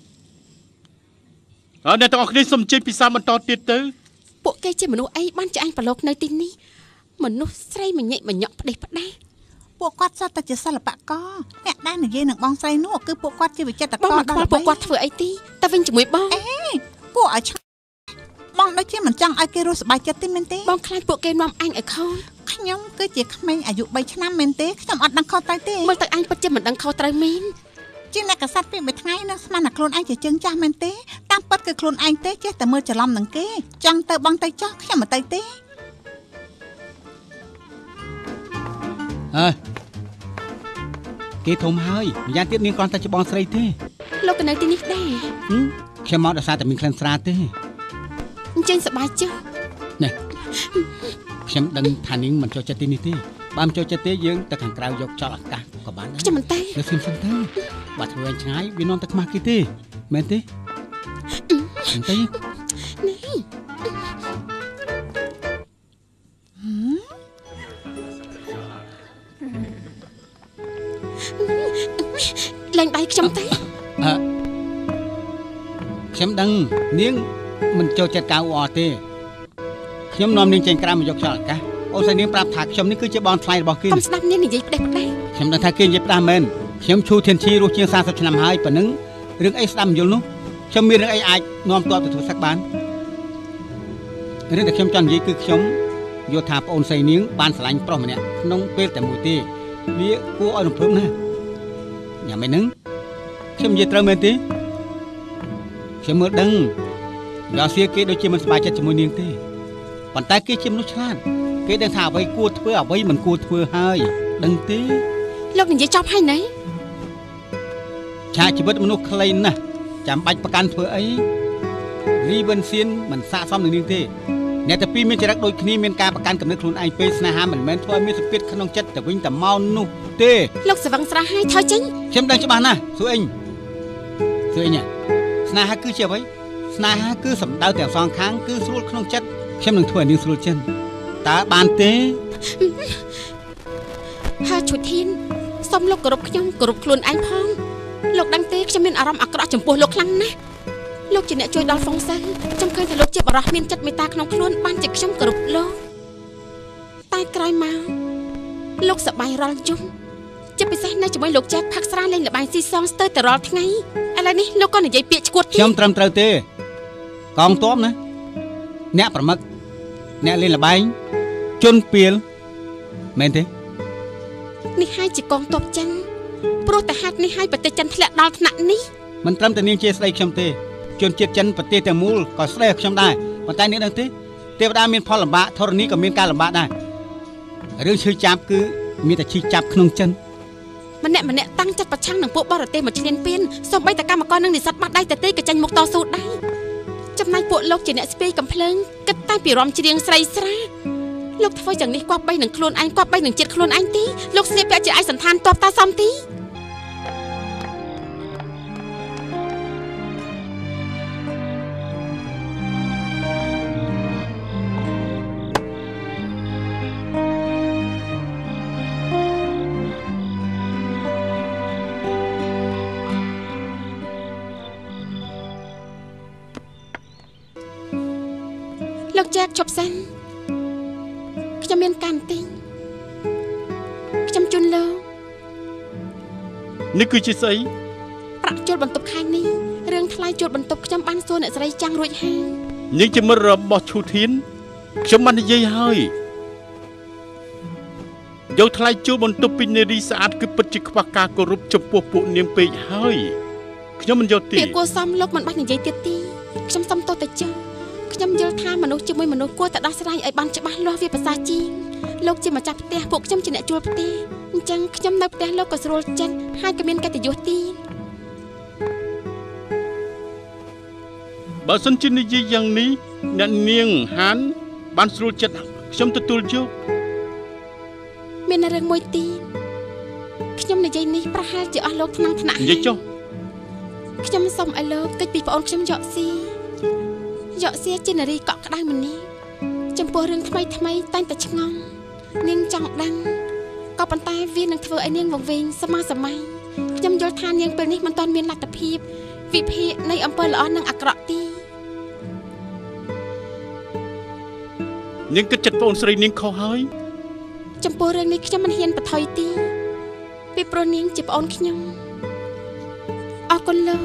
អ្នកទាំងអស់គ្នាសុំជើញពិសាបន្តទៀតទៅពួកគេជាមនុស្សអីបានចាញ់ប្រឡូកនៅទីនេះមនុស្សស្រីមញិចមញក់ផ្ដេសផ្ដាស់ពួកគាត់សុទ្ធតែជាសិល្បករអ្នកដែលនិយាយនឹងបងស្រីនោះគឺពួកគាត់ជាវិចិត្រករដល់ពួកគាត់ធ្វើអីទីតែវិញជាមួយបងពួកឲ្យបងដូចជាមិនចង់ឲ្យគេរស់សប្បាយចិត្តទេមែនទេបងខ្លាចពួកគេនាំអញឲ្យខូចខ្ញុំគឺជាក្មេងអាយុ3ឆ្នាំមែនទេខ្ញុំអត់ដឹងខុសត្រូវទេមើលទៅអញពិតជាមិនដឹងខុសត្រូវមែនជាអ្នកកសែតពីមួយថ្ងៃនៅស្មានតែខ្លួនឯងជាជើងចាស់មែនទេតាមពិតគឺខ្លួនឯងទេចេះតែមើលច្រឡំនឹងគេចង់ទៅបងទៅចោះខ្ញុំមិនទៅទេហគេធំហើយម្យ៉ាងទៀតនាងគ្រាន់តែជាបងស្រីទេលោកក៏នៅទីនេះដែរខ្ញុំមកដោយសារតែមានក្លិនស្រាទេអញ្ចឹងសប្បាយចុះនេះខ្ញុំដឹងថានាងមិនចូលចិត្តទីនេះទេបើមិនចូលចិត្តទេយើងទៅខាងក្រៅយកចោលអាកាសក៏បានដែរខ្ញុំមិនទេនៅខ្ញុំសិនទៅបើធ្វើឲ្យឆ្ងាយវានាំតែខ្មាស់គេទេមែនទេមិនទេនេះលែងដៃខ្ញុំទេខ្ញុំដឹងនាងមិនចូលចិត្តកៅអទេខ្ញុំនាំនាងចេញក្រៅមកយកខ្យល់អាកាសអូនស្រីនាងប្រាប់ថាខ្ញុំនេះគឺជាបងថ្លៃរបស់គេកុំស្ដាប់នាងនិយាយផ្ដេសផ្ដាសខ្ញុំដឹងថាគេនិយាយផ្ដាស់មែនខ្ញុំឈូធានឈីរស់ជាង40ឆ្នាំហើយប៉ុណ្ណឹងរឿងអីស្ដាប់មិនយល់នោះខ្ញុំមានរឿងអីអាចនាំតបទៅធ្វើសឹកបានរឿងដែលខ្ញុំចង់និយាយគឺខ្ញុំយល់ថាប្អូនស្រីនាងបានស្រឡាញ់ប្រុសម្នាក់ក្នុងពេលតែមួយទេវាគួរឲ្យរំភើបណាស់យ៉ាងម៉េចហ្នឹងខ្ញុំនិយាយត្រូវមែនទេខ្ញុំមើលដឹងយ៉ាសៀគេដូចជាមិនសប្បាយចិត្តជាមួយនាងទេប៉ុន្តែគេជាមនុស្សឆ្លាតគេដឹងថាអ្វីគួរធ្វើអ្វីមិនគួរធ្វើហើយដឹងទេលោកនិយាយចប់ហើយណែឆាកជីវិតមនុស្សខ្លីណាស់ចាំបាច់ប្រកាន់ធ្វើអីរីវិនសៀនមិនស័ក្តិសមនឹងនាងទេអ្នកតែពីរមានចរិតដូចគ្នាមានការប្រកាន់គំនិតខ្លួនឯងពេកស្នេហាមិនមែនធ្វើឲ្យមានសម្ពាធក្នុងចិត្តទៅវិញទៅមកនោះទេលោកស្វឹងស្រះឲ្យថយចេញខ្ញុំដឹងច្បាស់ណាស់សួរអីស្នេហាគឺជាអ្វីស្នេហាគឺសម្ដៅទាំងសងខាងគឺស្រួលក្នុងចិត្តខ្ញុំនឹងធ្វើឲ្យនាងស្រួលចិត្តតើបានទេហើយឈុតធានសូមលោកគោរពខ្ញុំគោរពខ្លួនឯងផងលោកដឹងទេខ្ញុំមានអារម្មណ៍អាក្រក់ចំពោះលោកខ្លាំងណាស់លោកជាអ្នកជួយដល់ហ្វុងសិនខ្ញុំឃើញថាលោកជាបរិសុទ្ធមានចិត្តមេត្តាក្នុងខ្លួនបានជាខ្ញុំគោរពលោកតែក្រោយមកលោកសប្បាយរាល់យប់ជាពិសេសនៅជាមួយលោកចែកផឹកស្រាលេងល្បែងស៊ីសងស្ទើរតែរាល់ថ្ងៃឥឡូវនេះលោកក៏និយាយពាក្យឈួតទៀតខ្ញុំត្រឹមត្រូវទេកងទ័ពណាអ្នកប្រមឹកអ្នកលេងល្បែងជន់ពីលមែនទេនេះហើយជាកងទ័ពចិនព្រោះតែហេតុនេះហើយប្រទេសចិនធ្លាក់ដល់ថ្នាក់នេះមិនត្រឹមតែនាងជាស្ដីខ្ញុំទេជនជាតិចិនប្រទេសទាំងមូលក៏ស្ដីឲ្យខ្ញុំដែរប៉ុន្តែនាងដឹងទេទេវតាមានផលលំបាកធរណីក៏មានការលំបាកដែររឿងឈឺចាប់គឺមានតែឈឺចាប់ក្នុងចិនម្នាក់តាំងចិត្តប្រឆាំងនឹងពួកបរទេសមកឈ្លានពានសូម្បីតែកម្មករនិងនិស្សិតបាត់ដៃតែទេក៏ចាញ់មុខតស៊ូដែរចំណែកពួកលោកជាអ្នកស្ពាយកំភ្លើងគិតតែពីរំច្រៀងស្រីស្រាលោកធ្វើយ៉ាងនេះគប្បីនឹងខ្លួនឯងគប្បីនឹងជាតិខ្លួនឯងទីលោកស្លៀកពាក់ជាឯកសន្តានតបតាសំទីលោកចែកឈប់សិនខ្ញុំមានការទិញខ្ញុំជូនលោកនេះគឺជាស្អីប្រាក់ជួលបន្ទប់ខែនេះរឿងថ្លៃជួលបន្ទប់ខ្ញុំបានសួរអ្នកស្រីចាំងរួចហើយនាងជាមិត្តរបស់ឈូធានខ្ញុំបាននិយាយហើយយកថ្លៃជួលបន្ទប់ពីនារីស្អាតគឺពិតជាខ្វះការគោរពចំពោះពួកនាងពេកហើយខ្ញុំមិនយកទេពាក្យគួរសមលោកមិនបាច់និយាយទៀតទេខ្ញុំសុំទោសទៅចុះខ្ញុំយល់ថាមនុស្សជាមួយមនុស្សគួរតែដោះស្រាយឲ្យបានច្បាស់លាស់វាភាសាជាងលោកជាម្ចាស់ផ្ទះពួកខ្ញុំជាអ្នកជួលផ្ទះអញ្ចឹងខ្ញុំនៅផ្ទះលោកក៏ស្រួលចិត្តហើយក៏មានកិត្តិយសទៀតបើសិនជានិយាយយ៉ាងនេះអ្នកនាងហានបានស្រួលចិត្តខ្ញុំទទួលយកមានរឿងមួយទៀតខ្ញុំនិយាយនេះប្រហែលជាអស់លោកថ្នាក់និយាយចុះខ្ញុំសូមឲ្យលោកគិតពីប្អូនខ្ញុំយកស៊ីជានារីកក់ក្ដៅម្នាក់ចំពោះរឿងថ្មីតែងតែឆ្ងល់នាងចង់ដឹងក៏ប៉ុន្តែវានឹងធ្វើឲ្យនាងវង្វេងសម័យខ្ញុំយល់ថានាងពេលនេះមិនទាន់មានលទ្ធភាពវិភាគនៃអំពើល្អនិងអាក្រក់ទេនាងគិតចិត្តប្អូនស្រីនាងខុសហើយចំពោះរឿងនេះខ្ញុំមិនហ៊ានបន្ថយទេពីព្រោះនាងជាប្អូនខ្ញុំអរគុណលោក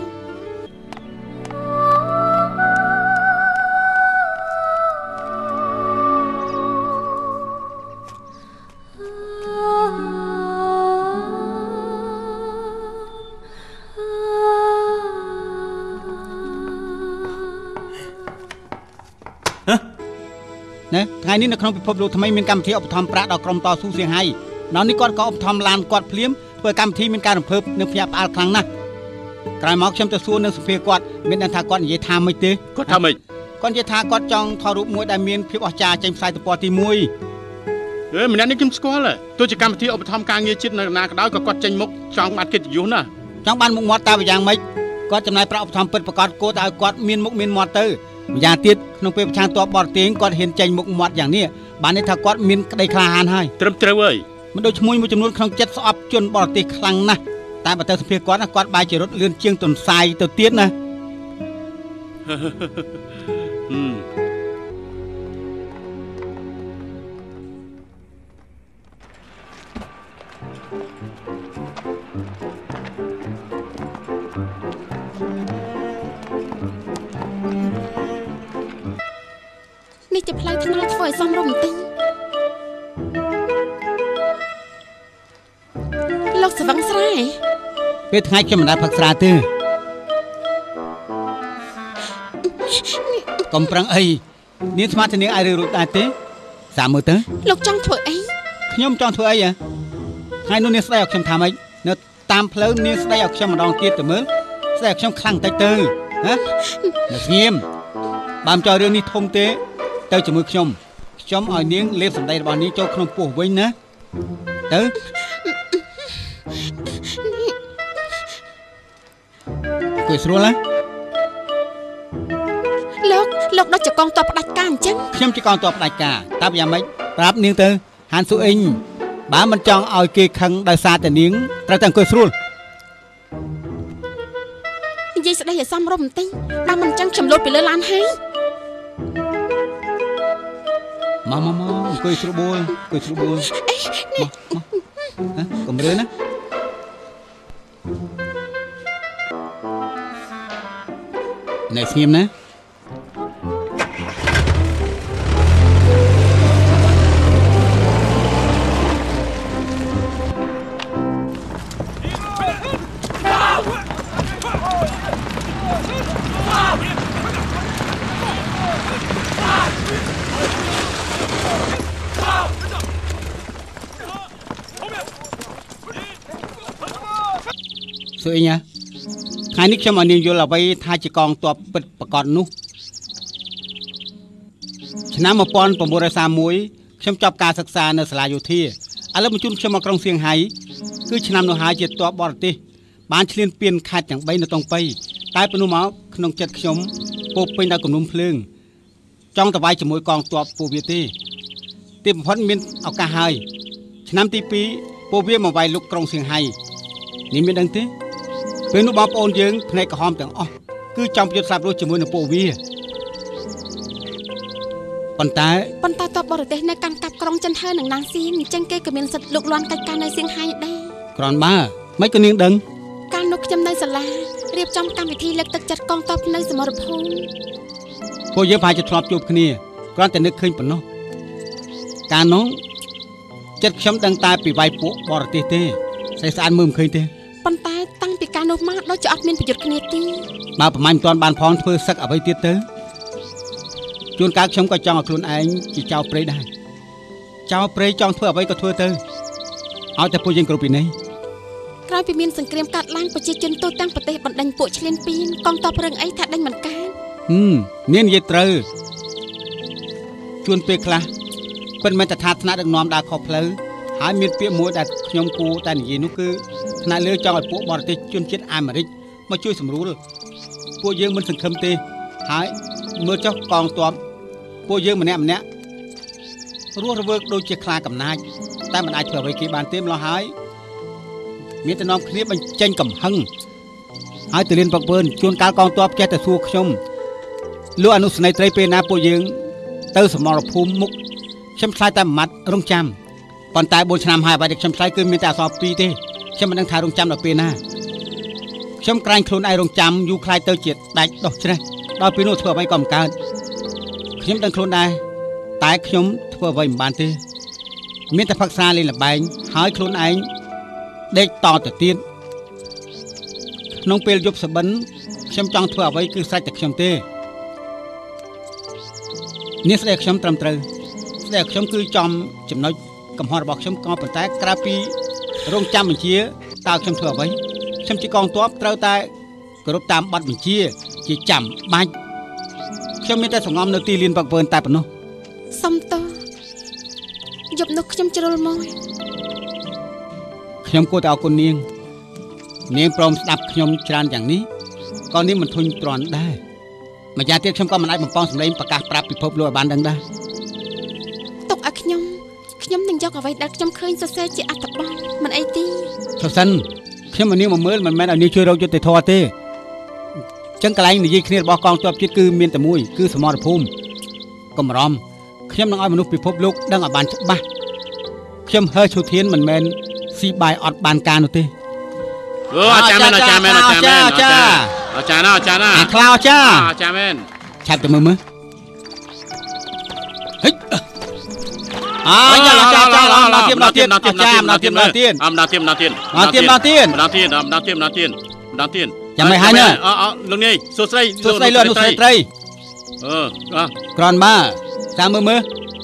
ថ្ងៃនេះនៅក្នុងពិភពលោកថ្មីមានកម្មវិធីឧបត្ថម្ភប្រាក់ដល់ក្រុមតស៊ូសៀងហៃដល់នេះគាត់ក៏ឧបត្ថម្ភឡានគាត់ភ្លាមធ្វើកម្មវិធីមានការរំភើបនិងភ្ញាក់ផ្អើលខ្លាំងណាស់ក្រោយមកខ្ញុំទៅសួរនៅសុភាគាត់មានដឹងថាគាត់និយាយថាម៉េចទេគាត់ថាម៉េចគាត់និយាយថាគាត់ចង់ថតរូបមួយដែលមានភាពអស្ចារ្យចេញផ្សាយទំព័រទី1 ម្នាក់នេះខ្ញុំស្គាល់ទោះជាកម្មវិធីឧបត្ថម្ភការងារជាតិនៅណាក៏ដោយក៏គាត់ចេញមុខចង់បានកិត្តិយសណាចង់បានមុខមាត់តើយ៉ាងម៉េចគាត់ចំណាយប្រាក់ឧបត្ថម្ភពិតប្រាកដគួរតែឲ្យគាត់មានមុខមានមាត់ទៅម្យ៉ាងទៀតក្នុងពេលប្រឆាំងតបបរទេសគាត់ហ៊ានចេញមុខមាត់យ៉ាងនេះបានន័យថាគាត់មានក្តីក្លាហានហើយត្រឹមត្រូវហើយមិនដូចឈ្មោះមួយចំនួនក្នុងចិត្តស្អប់ជនបរទេសខ្លាំងណាស់តែបើទៅសុភាគាត់បែរជារត់លឿនជាងទន្សាយទៅទៀតណានេះជាផ្លូវថ្នល់ធ្វើឲ្យសមរម្យបន្តិចលោកស្វឹងស្រែពេលថ្ងៃខ្ញុំមិនដែលផឹកស្រាទេកុំប្រឹងអីនាងស្មាតនាងឲ្យរួចដែរទេសាកមើលទៅលោកចង់ធ្វើអីខ្ញុំចង់ធ្វើអីថ្ងៃនោះនាងស្ដីឲ្យខ្ញុំថាម៉េចនៅតាមផ្លូវនាងស្ដីឲ្យខ្ញុំម្ដងទៀតទៅមើលស្ដីឲ្យខ្ញុំខ្លាំងតិចទៅហ៎នៅស្ងៀមបើមិនចោលរឿងនេះធំទេទៅជាមួយខ្ញុំឲ្យនាងលេបសម្ដីរបស់នាងចូលក្នុងពោះវិញណាទៅគួយស្រួលណាលោកដល់ជាកងទ័ពផ្ដាច់ការអញ្ចឹងខ្ញុំជាកងទ័ពផ្ដាច់ការតើយ៉ាងម៉េចប្រាប់នាងទៅហានស៊ូអ៊ីងបើមិនចង់ឲ្យគេខឹងដោយសារតែនាងត្រូវតែអង្គុយស្រួលនិយាយស្ដីឲ្យសមរម្យបន្តិចបើមិនអញ្ចឹងខ្ញុំលោតពីលើឡានហើយមកអង្គុយស្រួលបួលមកកុំរឿនណានៅស្ងៀមណាស៊ូអ៊ីងថ្ងៃនេះខ្ញុំឲ្យនាងយល់អ្វីថាជាកងទ័ពពិតប្រាកដនោះឆ្នាំ1931ខ្ញុំចប់ការសិក្សានៅសាលាយោធាឥឡូវបញ្ជូនខ្ញុំមកក្រុងសៀងហៃគឺឆ្នាំនោះហើយជាទ័ពបរទេសបានឈ្លានពានខេត្តទាំង3នៅតុងប៉ីតែពេលនោះមកក្នុងចិត្តខ្ញុំពោពេញដោយគំនុំភ្លើងចង់ទៅវាយជាមួយកងទ័ពពួកវាទេទីបំផុតមានឱកាសហើយឆ្នាំទី2ពួកវាមកវាយលុកក្រុងសៀងហៃនេះមានដឹងទេពេលនោះបងប្អូនយើងភ្នែកក្រហមទាំងអស់គឺចង់ប្រយុទ្ធស្លាប់រស់ជាមួយនឹងពួកវាប៉ុន្តែទ័ពបរទេសនៅកាន់កាប់ក្រុងចិនហើយនឹងណាងស៊ីនអញ្ចឹងគេក៏មានសិទ្ធិលុកលាន់កិច្ចការនៅសៀងហៃដែរគ្រាន់បើមិនក៏នាងដឹងកាលនោះខ្ញុំនៅសាលារៀបចំកម្មវិធីលើកទឹកចិត្តកងទ័ពនៅសមរភូមិពួកយើងប្រហែលជាធ្លាប់ជួបគ្នាគ្រាន់តែនឹកឃើញប៉ុណ្ណោះកាលនោះចិត្តខ្ញុំដឹងតែពីវាយពួកបរទេសទេស្អាតមើលមិនឃើញទេប៉ុន្តែតាំងពីកាលនោះមកដូចជាអត់មានប្រយុទ្ធគ្នាទេបើប្រមាញ់មិនទាន់បានផងធ្វើសឹកអ្វីទៀតទៅជួនកាលខ្ញុំក៏ចង់ឲ្យខ្លួនឯងជាចៅព្រៃដែរចៅព្រៃចង់ធ្វើអ្វីក៏ធ្វើទៅឲ្យតែពួកយើងគ្រប់ពីនេះក្រោយពីមានសង្គ្រាមកាត់ឡើងប្រជាជនទូទាំងប្រទេសបណ្ដេញពួកឈ្លានពានកងទ័ពរឹងអីថាដេញមិនកើតនាងនិយាយត្រូវជួនពេលខ្លះពិតមែនតែថាថ្នាក់ដឹកនាំដើរខុសផ្លូវហើយមានពាក្យមួយដែលខ្ញុំគួរតែនិយាយនោះគឺថ្នាក់លើចង់ឲ្យពួកបរទេសជនជាតិអាមេរិកមកជួយសម្រួលពួកយើងមិនសង្ឃឹមទេហើយមើលចុះកងទ័ពពួកយើងម្នាក់រស់រវើកដូចជាខ្លាកំណាចតែមិនអាចធ្វើអ្វីគេបានទេម្ល៉េះហើយមានតែនាំគ្នាបញ្ចេញកំហឹងហើយទៅលៀនពឹកពើនជួនកាលកងទ័ពចេះតែសួរខ្ញុំលោកអនុស្នេហ៍ត្រីពេលណាពួកយើងទៅសមរភូមិមុខខ្ញុំឆ្លើយតែមួយម៉ាត់រងចាំប៉ុន្តែ4ឆ្នាំហើយអ្វីដែលខ្ញុំឆ្លើយគឺមានតែអក្សរ2ទេខ្ញុំមិនដឹងថារងចាំដល់ពេលណាខ្ញុំក្រាញ់ខ្លួនឯងរងចាំយូរខ្លាយទៅជាដាច់ដោះច្រេះដល់ពេលនោះធ្វើអ្វីក៏មិនកើតខ្ញុំដឹងខ្លួនដែរតែខ្ញុំធ្វើអ្វីមិនបានទេមានតែផឹកស្រាលេងល្បែងហើយខ្លួនឯងដេកតទៅទៀតក្នុងពេលយប់សបិនខ្ញុំចង់ធ្វើអ្វីគឺស្រេចតែខ្ញុំទេនេះស្ដីខ្ញុំត្រឹមត្រូវស្ដីខ្ញុំគឺចំចំណុចកំហុសរបស់ខ្ញុំក៏ប៉ុន្តែក្រៅពីរងចាំបញ្ជាតើខ្ញុំធ្វើអ្វីខ្ញុំជាកងទ័ពត្រូវតែគោរពតាមបទបញ្ជាជាចាំបាច់ខ្ញុំមានតែសង្ងំនៅទីលានបាក់វើតែប៉ុណ្ណោះសុំទោសយប់នោះខ្ញុំជ្រុលមកខ្ញុំគួរតែអរគុណនាងព្រមស្ដាប់ខ្ញុំច្រើនយ៉ាងនេះក៏នាងមិនធុញទ្រាន់ដែរម្យ៉ាងទៀតខ្ញុំក៏មិនអាចបំពងសម្លេងប្រកាសប្រាប់ពិភពលោកឲ្យបានដឹងដែរទុកឲ្យខ្ញុំនឹងយកអ្វីដែលខ្ញុំឃើញសរសេរជាអត្ថបទមិនអីទេចុះសិនខ្ញុំឲ្យនាងមកមើលមិនមែនឲ្យនាងជួយរកយុត្តិធម៌ទេចឹងកន្លែងនិយាយគ្នារបស់កងទ័ពជាតិគឺមានតែមួយគឺសមរភូមិកុំបារម្ភខ្ញុំនឹងឲ្យមនុស្សពិភពលោកដឹងឲ្យបានច្បាស់ខ្ញុំហើឈូធានមិនមែនស៊ីបាយអត់បានការនោះទេអាចារ្យមែនអាចារ្យមែនអាចារ្យមែនអាចារ្យណាអាចារ្យណាអាខ្លោអាចារ្យមែនឆាប់ទៅមើលហិចអាចារ្យអាចារ្យដល់ទៀតអំណោទៀនចាំមិនហើយណាលោកនាយសួស្ដីលោកស្រីក្រនមកតាមមើល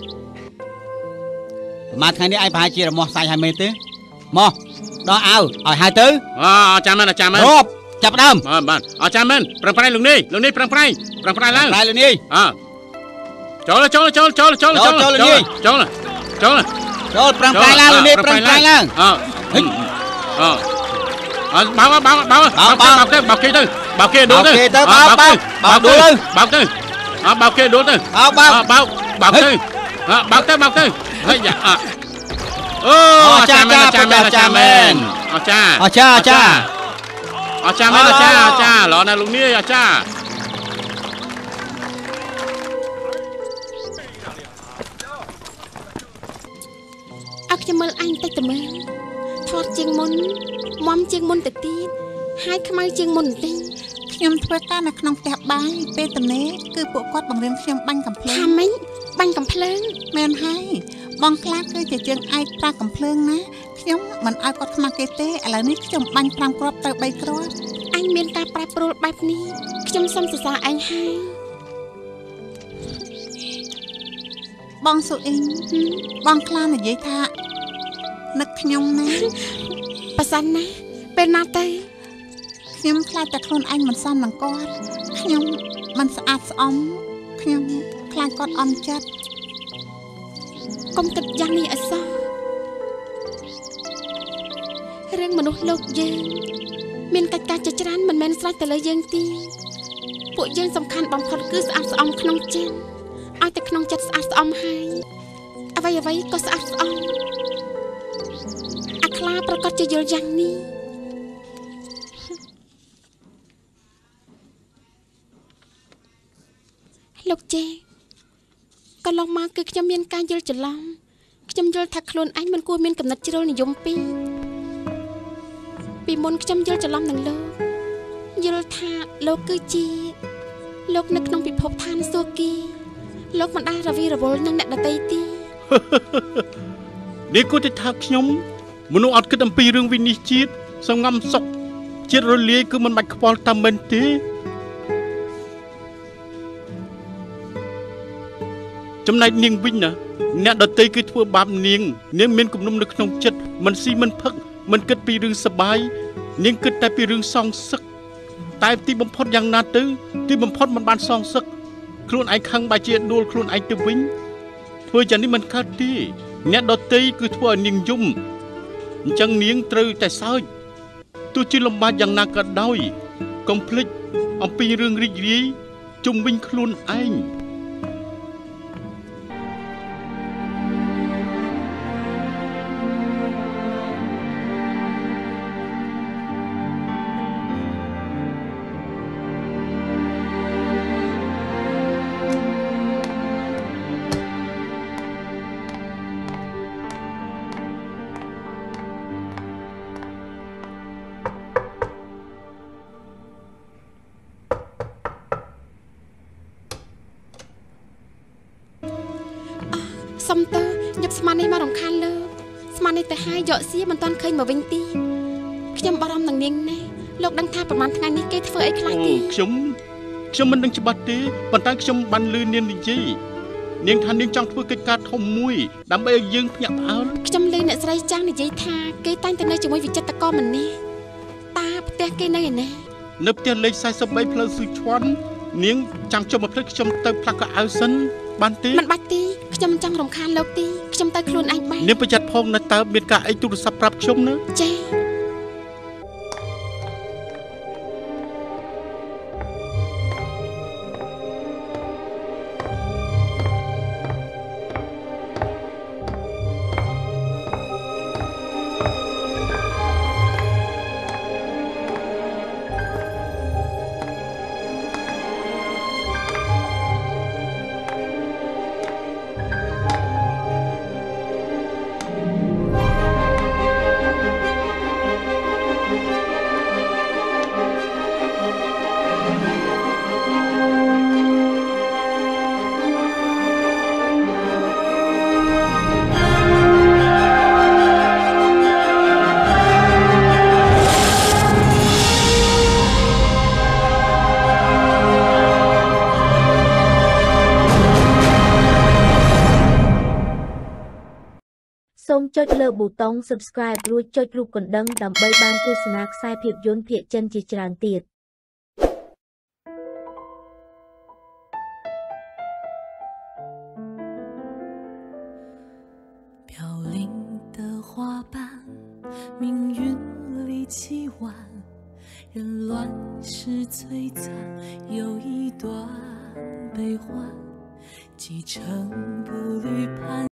ប្រហែលថ្ងៃនេះឯងប្រហែលជារមាស់សាច់ហើយមែនទេមកដល់ឲ្យហើយទៅអាចារ្យមែនរាប់ចាប់ដើមបាទអាចារ្យមែនប្រឹងប្រែងលោកនាយប្រឹងប្រែងឡើងលោកនាយចូលប្រឹងប្រែងឡើងលោកនាយប្រឹងប្រែងឡើងហិចបោកគេទៅបោកគេដួលទៅបោកដួលទៅបោកទៅបោកគេដួលទៅបោកទៅហើយយ៉ាអូអាចារ្យមែនអាចារ្យមែនអាចារ្យមែនល្អណាស់លោកនាយអាចារ្យអើខ្ញុំមើលអញតិចទៅមើលថតជាងមុនមុំជាងមុនទៅទៀតហើយខ្មៅជាងមុនបន្តិចខ្ញុំធ្វើការនៅក្នុងផ្ទះបាយពេលទំនេរគឺពួកគាត់បង្រៀនខ្ញុំបាញ់កំភ្លើងថាម៉េចបាញ់កំភ្លើងមែនហើយបងខ្លះគឺជាជើងឯកប្រើកំភ្លើងណាខ្ញុំមិនឲ្យគាត់ខ្មាស់គេទេឥឡូវនេះខ្ញុំបាញ់5គ្រាប់ទៅ3គ្រាប់អញមានការប្រែប្រួលបែបនេះខ្ញុំសូមសរសើរអញហើយបងស៊ូអ៊ីងបងខ្លះនិយាយថានឹកខ្ញុំណាប៉ាសាន់ណាពេលណាទៅខ្ញុំខ្លាចតែខ្លួនឯងមិនសមនឹងគាត់ខ្ញុំមិនស្អាតស្អំខ្ញុំខ្លាចគាត់អន់ចិត្តកុំគិតយ៉ាងនេះអសោះរឿងមនុស្សលោកយើងមានកិច្ចការជាច្រើនមិនមែនស្រេចទៅលើយើងទេពួកយើងសំខាន់បំផុតគឺស្អាតស្អំក្នុងចិត្តឲ្យតែក្នុងចិត្តស្អាតស្អំហើយអ្វីក៏ស្អាតស្អំអាខ្លាប្រកាសជាយល់យ៉ាងនេះលោកចេកន្លងមកគឺខ្ញុំមានការយល់ច្រឡំខ្ញុំយល់ថាខ្លួនឯងមិនគួរមានកំណត់ជ្រុលនិយមពីមុនខ្ញុំយល់ច្រឡំនឹងលោកយល់ថាលោកគឺជាលោកនៅក្នុងពិភពឋានសួគ៌លោកមិនដែលរវីរវល់នឹងអ្នកដទៃទេនេះគួរតែថាខ្ញុំមនុស្សអត់គិតអំពីរឿងវិនិច្ឆ័យជាតិសងំសុខជាតិរលាយគឺមិនបាច់ខ្វល់តាមមែនទេចំណែកនាងវិញណាអ្នកដទៃគឺធ្វើបាបនាងមានគំនុំនៅក្នុងចិត្តមិនស៊ីមិនផឹកមិនគិតពីរឿងសបាយនាងគិតតែពីរឿងសងសឹកតែទីបំផុតយ៉ាងណាទៅទីបំផុតមិនបានសងសឹកខ្លួនឯងខឹងបើជាដួលខ្លួនឯងទៅវិញធ្វើយ៉ាងនេះមិនកើតទេអ្នកដទៃគឺធ្វើឲ្យនាងយំអញ្ចឹងនាងត្រូវតែសើចទោះជាលំបាកយ៉ាងណាក៏ដោយកុំភ្លេចអំពីរឿងរីករាយជុំវិញខ្លួនឯងសុំតើយកស្មាននេះមករំខានលើស្មាននេះទៅហើយយកសៀមិនតាន់ឃើញមកវិញទេខ្ញុំបារម្ភនឹងនាងណាលោកដឹងថាប្រហែលថ្ងៃនេះគេធ្វើអីខ្លះទេខ្ញុំមិនដឹងច្បាស់ទេប៉ុន្តែខ្ញុំបានឮនាងនិយាយនាងថានាងចង់ធ្វើកិច្ចការធំមួយដើម្បីឲ្យយើងភ្ញាក់ផ្អើលខ្ញុំឮអ្នកស្រីចាំងនិយាយថាគេតែងតែនៅជាមួយវិចិត្រករម្នាក់តាផ្ទះគេនៅឯណានៅផ្ទះលេខ43ផ្លូវស៊ឺឈ័ននាងចាំចុះមកព្រឹកខ្ញុំទៅផ្លាស់កៅអៅសិនបានទេមិនបាច់ទេខ្ញុំមិនចង់រំខានលោកទេខ្ញុំទៅខ្លួនឯងបាននាងប្រយ័ត្នផងនៅតើមានការអីទូរស័ព្ទប្រាប់ខ្ញុំណាចាសូមចុចលើប៊ូតុង Subscribe រួចចុចរូបកណ្ដឹងដើម្បីបានទស្សនាខ្សែភាពយន្តភាគចិនជាច្រើនទៀត飘零的花瓣，命运里凄婉，人乱世璀璨，有一段悲欢，几程步履攀。